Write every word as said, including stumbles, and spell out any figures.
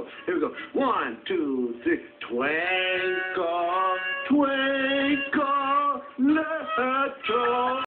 go. Here we go. One, two, three. Twinkle, twinkle, little